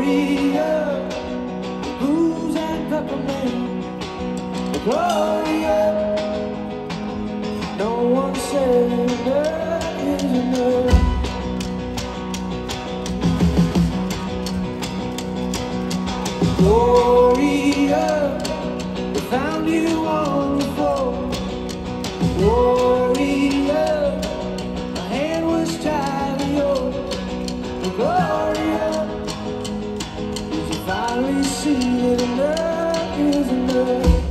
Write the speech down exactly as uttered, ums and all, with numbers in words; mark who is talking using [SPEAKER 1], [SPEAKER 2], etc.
[SPEAKER 1] Gloria, booze and peppermint. Gloria, no one said enough is enough. Gloria, we found you on the floor. Gloria, my hand was tied to yours. Gloria, did you finally see that enough is enough?